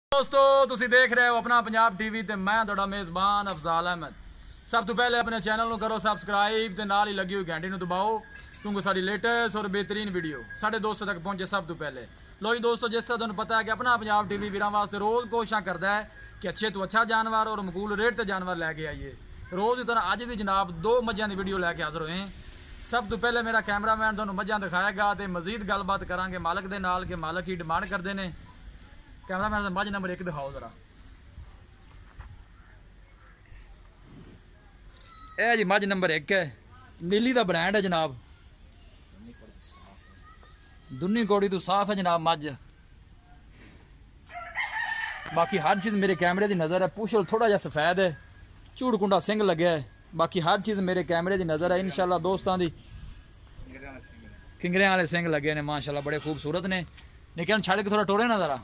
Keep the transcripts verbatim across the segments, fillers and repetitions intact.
दोस्तों तुसी देख रहे हो अपना पंजाब टीवी ते मैं तुहाडा मेज़बान अफजाल अहमद। सब तो पहले अपने चैनल को करो सबसक्राइब ते नाल ही लगी हुई घंटी दबाओ क्योंकि साडी लेटेस्ट और बेहतरीन वीडियो साढ़े दोस्तों तक पहुंचे सब तो पहले। लो जी दोस्तों, जिस तरह तुहानू पता है कि अपना पंजाब टीवी वीरां वास्ते रोज़ कोशिश करता है कि अच्छे तो अच्छा जानवर और मकबूल रेट ते जानवर लैके आइए। रोज़ की तरह अज की जनाब दो मझां की वीडियो लैके हाजिर होए। सब तो पहले मेरा कैमरामैन तुहानू मझां दिखाएगा तो मजीद गलबात करांगे मालक दे नाल के मालक ही डिमांड करते हैं। कैमरामैन मझ नंबर एक दिखाओ जरा। ए जी मझ नंबर एक है, नीली का ब्रांड है जनाब, दुन्नी कौड़ी तो साफ है जनाब मझ। बाकी हर चीज़ मेरे कैमरे की नज़र है। पूछल थोड़ा जा सफेद है, झूड़ कुंडा सिंह लगे है। बाकी हर चीज़ मेरे कैमरे की नज़र है। इंशाल्लाह दोस्तों की किंगरे वाले सिंह लगे ने माशाल्लाह, बड़े खूबसूरत ने। लेकिन छड़ के थोड़ा टोरे ना जरा।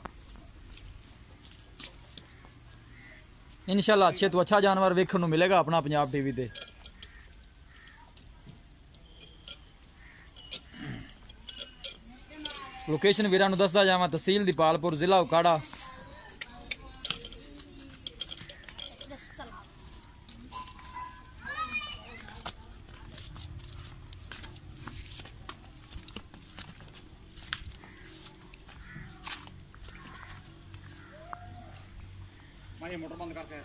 इंशाल्लाह अच्छे तो अच्छा जानवर वेखने को मिलेगा अपना पंजाब टीवी पे। लोकेशन वीरां नूं दसदा जावां, तहसील दीपालपुर, जिला उकाड़ा। मोटर बंद करके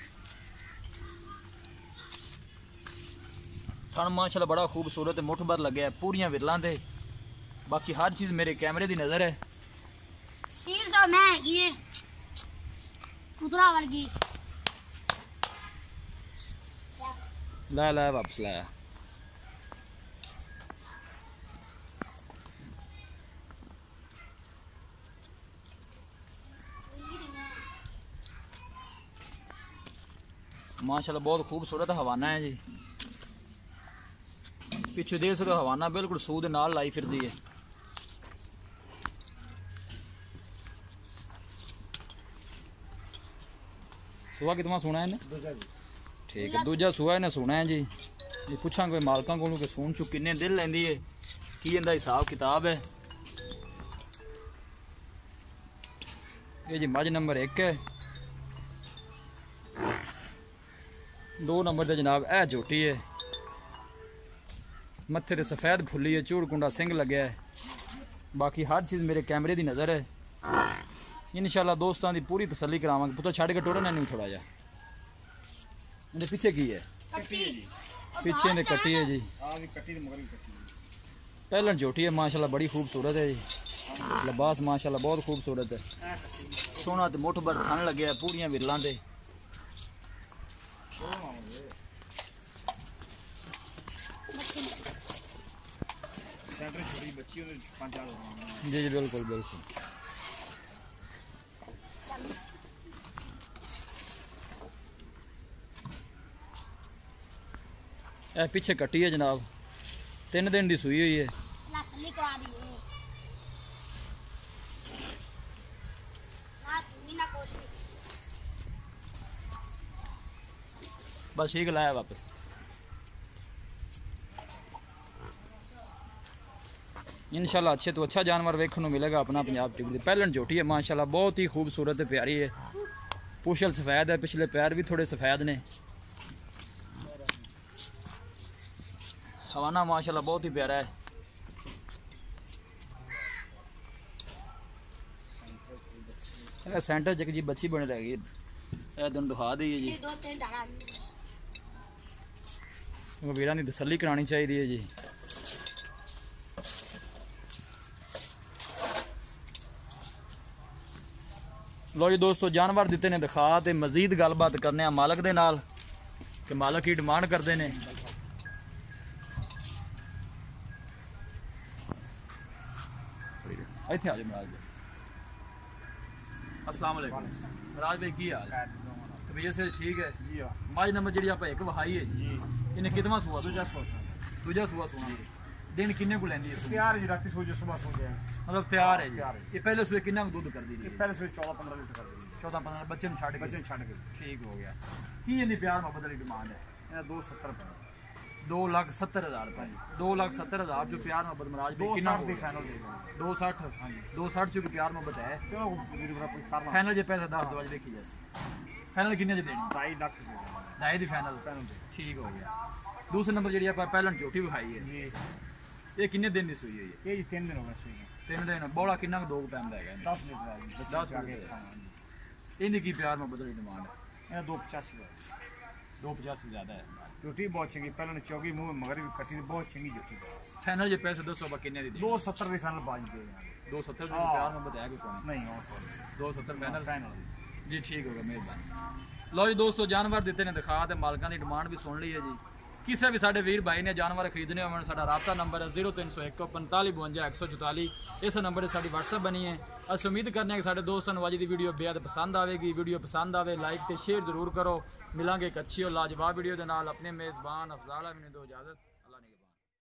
थन माशाल्लाह बड़ा खूबसूरत है, मुठ भर लगे है पूरियां विरलां ते। बाकी हर चीज़ मेरे कैमरे की नज़र है। सील तो मैं ये पुतला वर्गी ला ला वापस लाया। माशाल्लाह बहुत खूबसूरत हवाना है जी। पिछू देख सको हवाना बिल्कुल सूद नाल लाई फिरदी है। सुहा कितना सोना है इन्हें? ठीक है, दूजा सुहा इन्हें सोना है जी। ये पूछा कोई मालकों को कि सून चु किन्ने दिन लेंदी है, की इनका हिसाब किताब है। ये जी मझ नंबर एक है। दो नंबर से जनाब ए झोटी है, मत्थे ते सफेद फुली है, झूड़ कुंडा सिंह लगे है। बाकी हर चीज़ मेरे कैमरे की नज़र है। इंशाल्लाह दोस्तों की पूरी तसल्ली करावांगे। पुत्र छड़ के टोरना नहीं थोड़ा जा। इन्हें पीछे की है? पीछे ने कट्टी है जी। पहलन झोटी है माशाल्लाह, बड़ी खूबसूरत है जी। लिबास माशाल्लाह बहुत खूबसूरत है, सोना तो मुठ भर थन लगे है पूरियां विरलां ते। जी जी बिल्कुल बिल्कुल। ए पीछे कट्टी है जनाब, तीन दिन की सुई हुई है। बस ठीक लाया वापस। इंशाल्लाह अच्छे तो अच्छा जानवर वेखने को मिलेगा अपना पंजाब टीवी। पहलन झोटी है माशाल्लाह, बहुत ही खूबसूरत है, प्यारी है। पूछल सफेद है, पिछले पैर भी थोड़े सफेद ने। हवाना माशाल्लाह बहुत ही प्यारा है। सेंटर च जी बच्ची बने रहेगी, दिन दिखा दी है जी। वीरां की तसल्ली करानी चाहिए है जी। लो जी दोस्तों, जानवर दिते ने दिखा ते मजीद गलबात करने मालक दे नाल कि मालक ही डिमांड करते हैं। इत्थे आ जाओ महाराज भाई। अस्सलाम वालेकुम महाराज भाई, की हाल है? तबीयत से ठीक है जी। मझ नंबर जी आप एक वहाई है जी, इन्हें कितना सुआ? दूजा सुआ दूजा सुआ सुना। दिन किन्ने को लेंदी है? तैयार है रात सो जो सुबह सो जाए, मतलब तैयार है जी। ये पहले सुए कितना दूध कर दी? पहले सो चौदह पंद्रह लीटर कर दी। चौदह पंद्रह बच्चे छड़ बच्चे छड़ के ठीक हो गया। की इन्नी प्यार मोहब्बत वाली डिमांड है? दो सत्तर रुपये दो लाख सत्तर हजार रुपए दो लाख सत्तर हजार जो प्यार मोहब्बत मराज दो कितना साठ दी फाइनल दे देंगे। दो साठ दो साठ जो प्यार मोहब्बत है चलो वीडियो बड़ा कोई करना फाइनल जे पैसा दस दो देखी जैसे फाइनल किन्ने च देनी ढाई लाख दे देंगे ढाई दी फाइनल फाइनल दे ठीक हो गया। दूसरे नंबर जी आप पहले झोटी विखाई है जी ये किन्ने दिन की सुई है ये ये जी तीन दिन हो गए सही तीन दिन बोला किन्ना दो टाइम का है दस लीटर आ गई दस लीटर इनकी की प्यार मोहब्बत की डिमांड है ये दो पचासी का दो पचास से ज्यादा है झूठी बहुत चंगी पहले चौकी मुंह में मगर भी कटी थी बहुत चंगी झूठी फाइनल जे पैसे दसो बा किन्ने दी दो सत्तर की फाइनल बाज दे देंगे दो सत्तर जो प्यार मोहब्बत है कोई कौन नहीं और कोई दो सत्तर फाइनल फाइनल जी ठीक होगा मेहरबानी। लो जी दोस्तों जानवर दिते ने दिखा ते मालकां दी डिमांड भी सुन ली है जी। किसी भी साडे वीर भाई ने जानवर खरीदने होवन साडा राबता नंबर है जीरो तीन सौ एक पैंताली बवंजा एक सौ चौताली इस नंबर से साडी व्हाट्सएप बनी है। अस उम्मीद करने कि साडे दोस्तों नूं अज दी वीडियो बेहद पसंद आएगी। वीडियो पसंद आवे लाइक ते शेयर जरूर करो। मिलांगे एक अच्छी और लाजवाब वीडियो दे नाल। अपने मेज़बान अफजाल अहमद दो इजाजत।